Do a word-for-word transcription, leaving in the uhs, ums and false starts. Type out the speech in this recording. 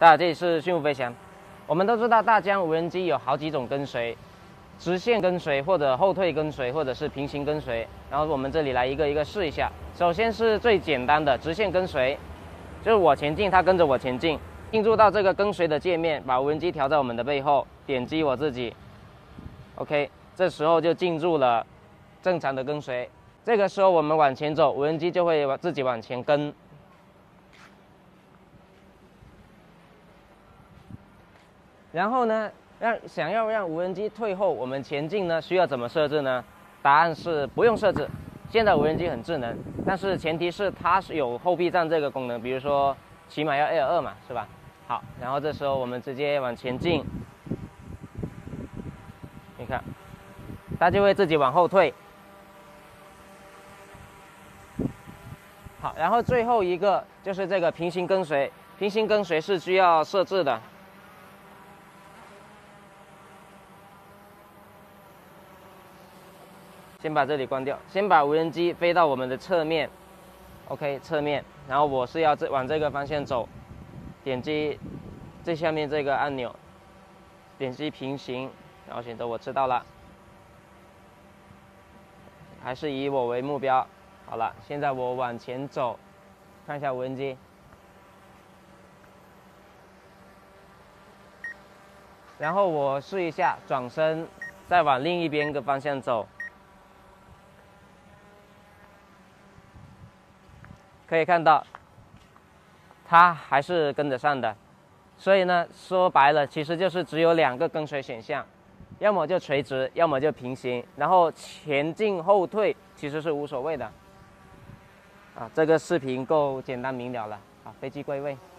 大家好，这里是迅速飞翔。我们都知道大疆无人机有好几种跟随，直线跟随或者后退跟随，或者是平行跟随。然后我们这里来一个一个试一下。首先是最简单的直线跟随，就是我前进，它跟着我前进。进入到这个跟随的界面，把无人机调在我们的背后，点击我自己 ，OK， 这时候就进入了正常的跟随。这个时候我们往前走，无人机就会自己往前跟。然后呢，让想要让无人机退后，我们前进呢，需要怎么设置呢？答案是不用设置。现在无人机很智能，但是前提是它是有后避障这个功能，比如说起码要 L 二嘛，是吧？好，然后这时候我们直接往前进，你看，它就会自己往后退。好，然后最后一个就是这个平行跟随，平行跟随是需要设置的。先把这里关掉，先把无人机飞到我们的侧面 ，OK， 侧面，然后我是要这往这个方向走，点击最下面这个按钮，点击平行，然后选择我知道了，还是以我为目标。好了，现在我往前走，看一下无人机，然后我试一下转身，再往另一边的方向走。可以看到，它还是跟得上的，所以呢，说白了，其实就是只有两个跟随选项，要么就垂直，要么就平行，然后前进后退其实是无所谓的。啊，这个视频够简单明了了。好，飞机归位。